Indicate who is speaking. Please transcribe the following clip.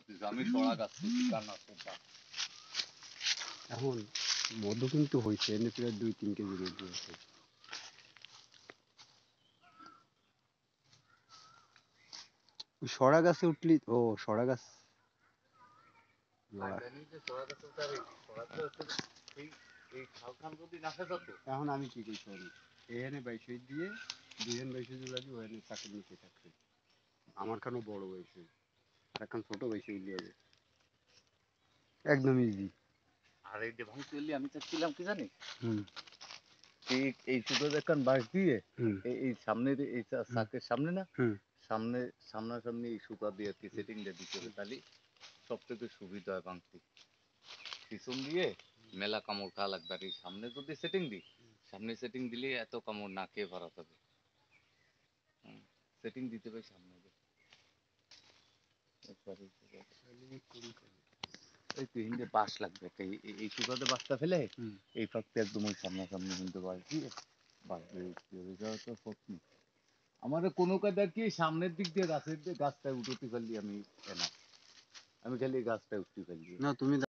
Speaker 1: করতেছি আমি সরা গাছতেছি কান্না সেটা
Speaker 2: এখন মধু কিন্তু হয়েছে এনে প্রায় 2-3 কেজি মধু হয়েছে। সরা গাছে উঠলি ও সরা গাছ এখন আমি কি করি শোন এখানে 22 দিয়ে 22 জোড়া দিয়ে ওখানে চাকরি নিচে থাকছে আমার খানো বড় বয়সে আর এখন ছোট বয়সে উঠলে হবে একদম ইজি।
Speaker 1: আর এই যে ভাঙতে আমি চাচ্ছিলাম কি জানি
Speaker 2: হুম
Speaker 1: এই সুতো দেখান বাঁশ দিয়ে
Speaker 2: হুম
Speaker 1: এই সামনে এই চাকের সামনে না
Speaker 2: হুম
Speaker 1: সামনে সামনাসামনি এই সুতা দিয়ে আর কি সেটিং দিয়ে দিতে হবে তাহলে সব থেকে সুবিধা হয় ভাঙতে পিছন দিয়ে মেলা কামড় খাওয়া লাগবে আর এই সামনে যদি সেটিং দিই সামনে সেটিং দিলে এত কামড় না খেয়ে ভরা যাবে সেটিং দিতে হবে সামনে এই তিনটে বাঁশ লাগবে এই সুতাতে বাঁশটা ফেলে এই ফাঁকতে একদম ওই সামনাসামনি কিন্তু বাঁশ দিয়ে বাঁশ দিয়ে যাওয়া তো সত্যি আমাদের কোনো কাজে কি সামনের দিক দিয়ে গাছের দিয়ে গাছটা উঠতে পারলি আমি এনা আমি খালি গাছটা উঠতে পারলি
Speaker 2: না তুমি